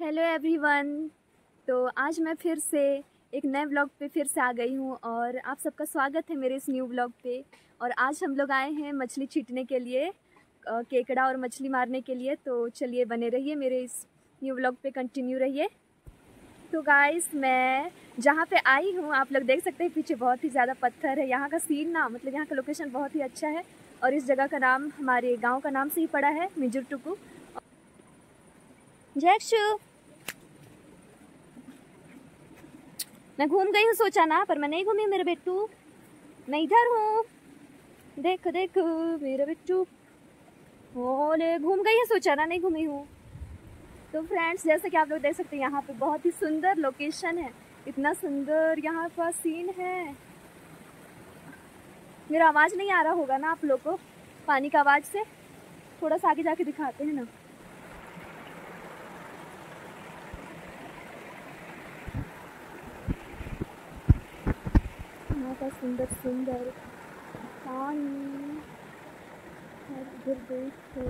Hello everyone. तो आज मैं फिर से एक नए व्लॉग पे फिर से आ गई हूँ और आप सबका स्वागत है मेरे इस न्यू व्लॉग पे। और आज हम लोग आए हैं मछली छींटने के लिए, केकड़ा और मछली मारने के लिए। तो चलिए बने रहिए मेरे इस न्यू व्लॉग पे, कंटिन्यू रहिए। तो गाइस, मैं जहाँ पे आई हूँ आप लोग देख सकते हैं पीछे बहुत ही ज़्यादा पत्थर है। यहाँ का सीन ना, मतलब यहाँ का लोकेशन बहुत ही अच्छा है और इस जगह का नाम हमारे गाँव का नाम से ही पड़ा है, मिजुरटुकु। जैक्शु, मैं घूम गई हूँ सोचा ना, पर मैं नहीं घूमी मेरे बेटू, मैं इधर हूँ। देखो देखो मेरा बेटू, ओले घूम गई है सोचा ना, नहीं घूमी हूँ। तो फ्रेंड्स, जैसे कि आप लोग देख सकते हैं यहाँ पे बहुत ही सुंदर लोकेशन है, इतना सुंदर यहाँ का सीन है। मेरा आवाज़ नहीं आ रहा होगा ना आप लोग को पानी का आवाज़ से? थोड़ा सा आगे जाके दिखाते हैं ना। यहाँ का सुंदर सुंदर पानी, इधर देखो,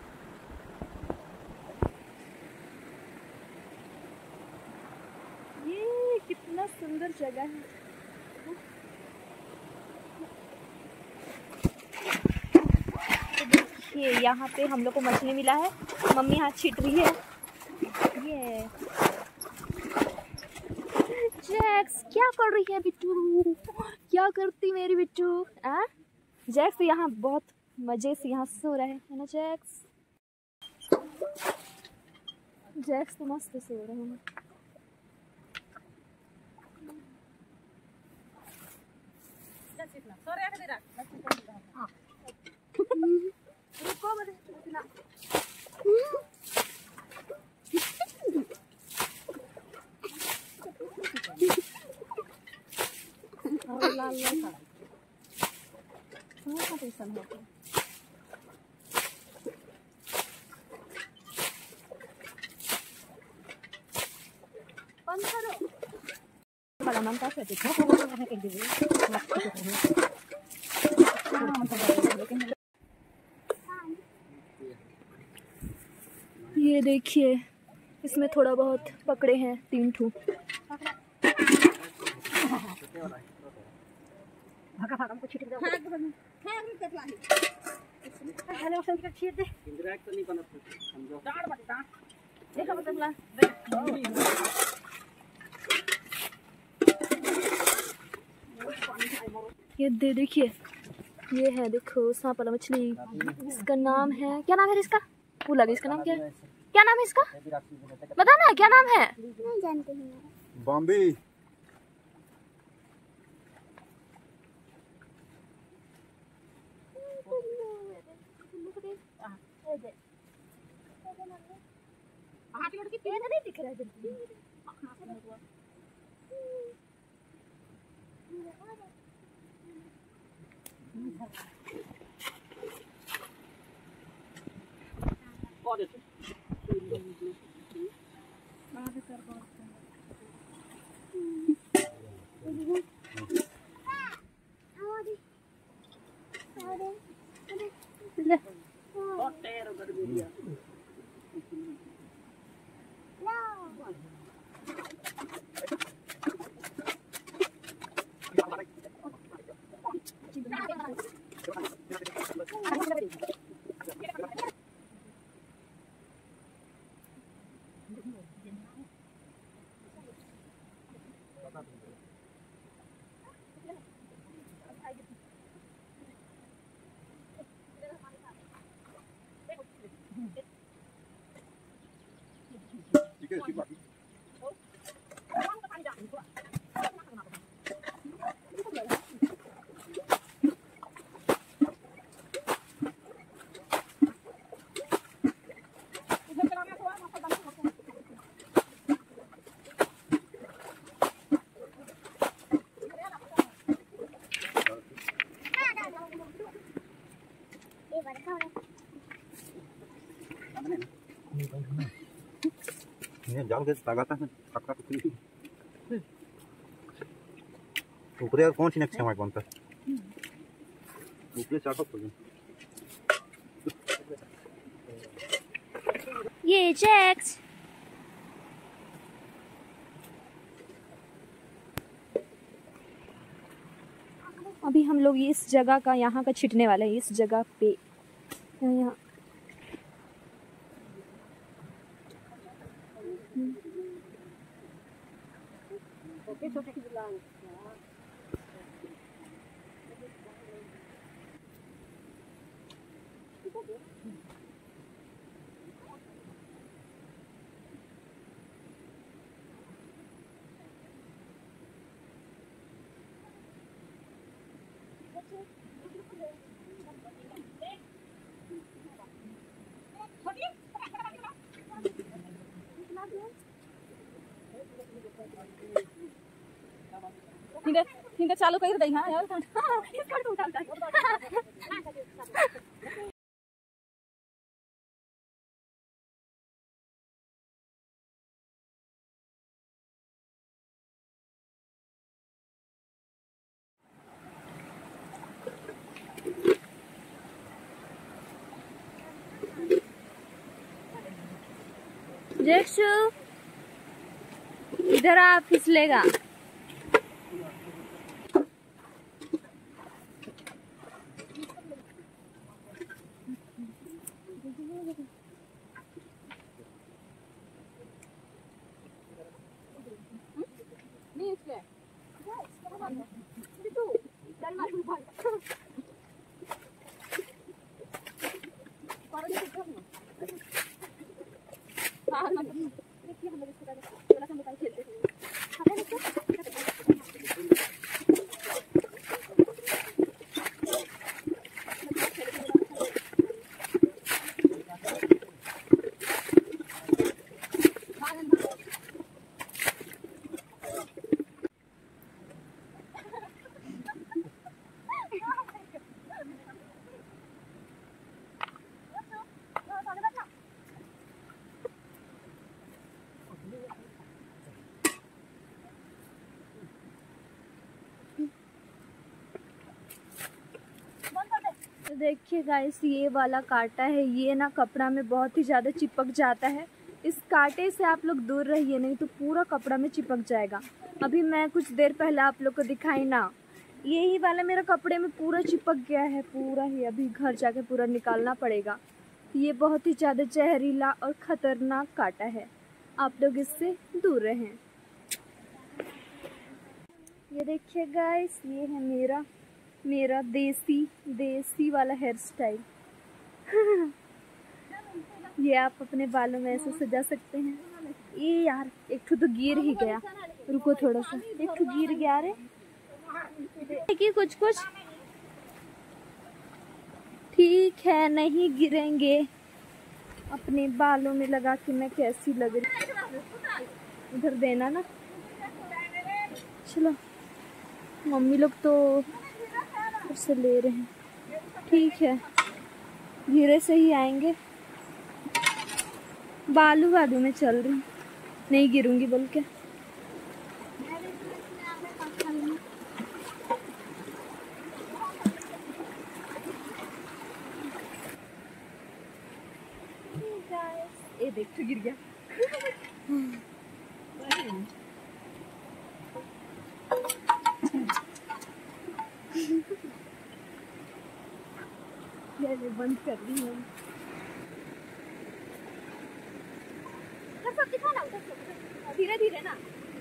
ये कितना सुंदर जगह है। तो देखिए यहाँ पे हम लोग को मछली मिला है, मम्मी हाथ छीट रही है। ये जैक्स क्या कर रही है बिट्टू, क्या करती मेरी बिट्टू? जैक्स यहाँ बहुत मजे से यहाँ सो रहा है ना जैक्स? जैक्स तो मस्त सो रहे हैं। ये देखिए, इसमें थोड़ा बहुत पकड़े हैं, 3 ठू। ये देखिए, ये है देखो सांप वाला मछली। इसका नाम है, क्या नाम है इसका? भूल गई इसका नाम क्या है? क्या नाम है इसका? बता ना क्या नाम है? नहीं जानती हूँ। बॉम्बे। नहीं दिख रहा है। जाल के लगाता है पक्का तो ऊपर यार कौन सी नेक्स्ट हमारे कौन सा ऊपर चाटो खोल। ये जैक्स अभी हम लोग इस जगह का यहाँ का छिटने वाले हैं, इस जगह पे यहाँ। ठीक चालू कर दई। हाँ यार जैक्सु इधर आ, फिसलेगा। तो देखिए गाइस, ये वाला कांटा है, ये ना कपड़ा में बहुत ही ज़्यादा चिपक जाता है। इस कांटे से आप लोग दूर रहिए, नहीं तो पूरा कपड़ा में चिपक जाएगा। अभी मैं कुछ देर पहले आप लोग को दिखाई ना, यही वाला मेरा कपड़े में पूरा चिपक गया है, पूरा ही। अभी घर जाके पूरा निकालना पड़ेगा। ये बहुत ही ज़्यादा जहरीला और ख़तरनाक कांटा है, आप लोग इससे दूर रहें। ये देखिए गाइस, ये है मेरा देसी वाला हेयर स्टाइल। ये आप अपने बालों में ऐसे सजा सकते हैं। ये यार एक ठो तो गिर ही गया, रुको थोड़ा सा, एक ठो गिर गया रे। देखिए कुछ ठीक है, नहीं गिरेंगे। अपने बालों में लगा के मैं कैसी लग रही, उधर देना ना। चलो, मम्मी लोग तो से ले रहे हैं, ठीक है, धीरे से ही आएंगे। बालू में चल रही, नहीं गिरूंगी बोल के। ये देख तो गिर गया। बंद कर दी है। धीरे धीरे ना।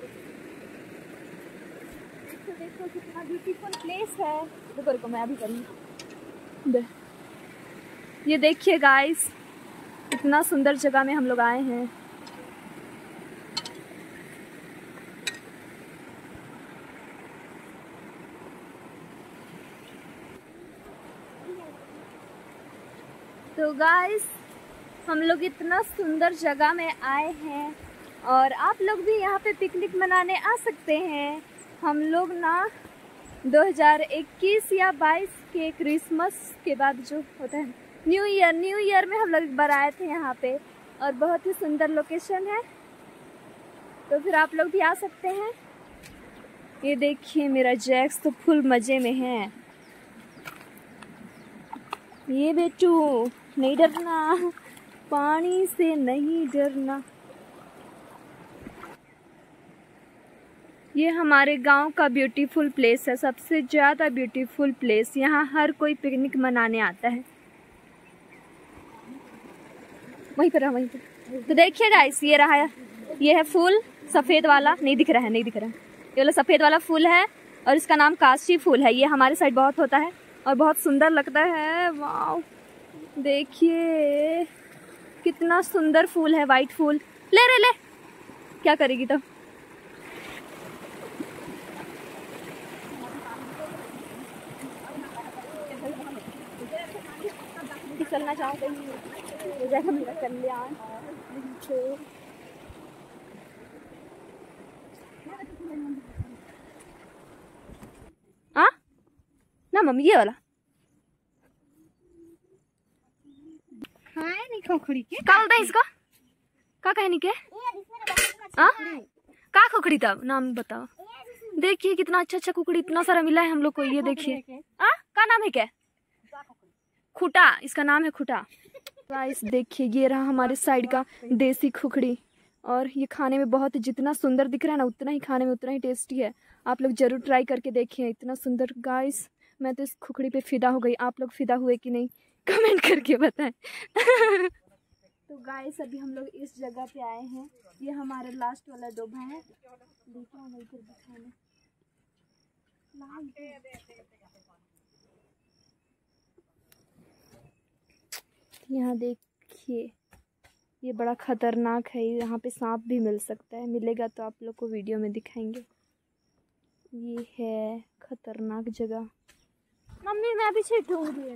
तो देखो कितना ब्यूटीफुल प्लेस है। रुको मैं अभी करूँगी। ये देखिए गाइस, इतना सुंदर जगह में हम लोग आए हैं। तो गाइस, हम लोग इतना सुंदर जगह में आए हैं और आप लोग भी यहाँ पे पिकनिक मनाने आ सकते हैं। हम लोग ना 2021 या 22 के क्रिसमस के बाद जो होता है न्यू ईयर में हम लोग एक बार आए थे यहाँ पे, और बहुत ही सुंदर लोकेशन है। तो फिर आप लोग भी आ सकते हैं। ये देखिए मेरा जैक्स तो फुल मज़े में है। ये बेटू नहीं डरना, पानी से नहीं डरना। ये हमारे गांव का ब्यूटीफुल प्लेस है, सबसे ज़्यादा ब्यूटीफुल प्लेस। यहाँ हर कोई पिकनिक मनाने आता है। वहीं पर है, वहीं पर। तो देखिए गाइस, ये रहा, ये है फूल सफ़ेद वाला, नहीं दिख रहा है, नहीं दिख रहा है। ये वाला सफ़ेद वाला फूल है और इसका नाम काशी फूल है। ये हमारे साइड बहुत होता है और बहुत सुंदर लगता है। वाह, देखिए कितना सुंदर फूल है, वाइट फूल। ले रे ले, क्या करेगी तब। चलना चाहते हैं जगह मेरा कल्याण। हाँ ना मम्मी, ये वाला नहीं खोखड़ी के का बोलता है इसका, का कहनी के का खोखड़ी, तब नाम बताओ। देखिए कितना अच्छा अच्छा कुकड़ी, इतना सारा मिला है हम लोग को। ये देखिए का नाम है क्या, खुटा, इसका नाम है खुटा। गाइस देखिए, ये रहा हमारे साइड का देसी खुखड़ी और ये खाने में बहुत, जितना सुंदर दिख रहा है ना उतना ही खाने में उतना ही टेस्टी है। आप लोग जरूर ट्राई करके देखिए, इतना सुंदर। गाइस मैं तो इस खुखड़ी पे फिदा हो गई। आप लोग फिदा हुए कि नहीं कमेंट करके बताएं। तो गाइस अभी हम लोग इस जगह पे आए हैं, ये हमारा लास्ट वाला डोभा है। यहाँ देखिए, ये बड़ा खतरनाक है, यहाँ पे सांप भी मिल सकता है। मिलेगा तो आप लोग को वीडियो में दिखाएंगे। ये है खतरनाक जगह। मम्मी मैं भी छिटूंगी।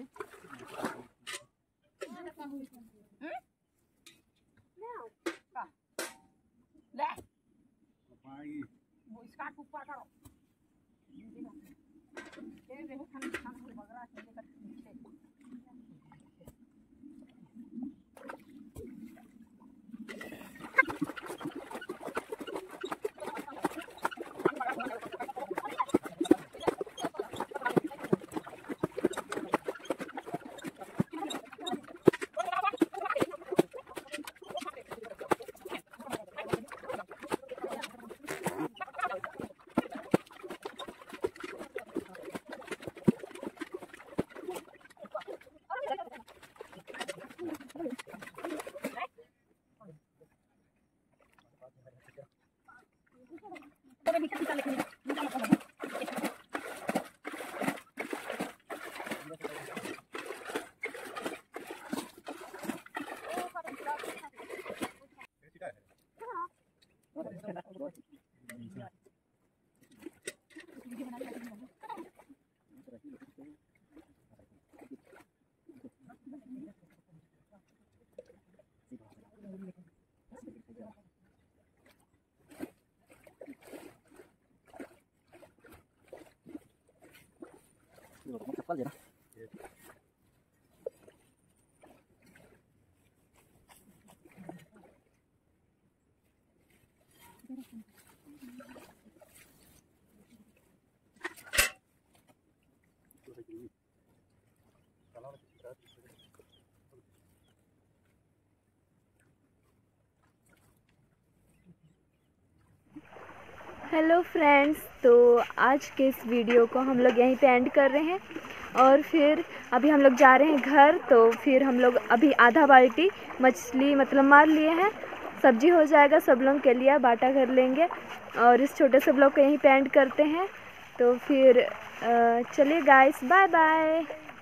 चप्पल देना। हेलो फ्रेंड्स, तो आज के इस वीडियो को हम लोग यहीं पे एंड कर रहे हैं और फिर अभी हम लोग जा रहे हैं घर। तो फिर हम लोग अभी आधा बाल्टी मछली मतलब मार लिए हैं, सब्जी हो जाएगा, सब लोग के लिए बाटा कर लेंगे और इस छोटे से ब्लॉग को यहीं पे एंड करते हैं। तो फिर चलिए गाइस, बाय बाय।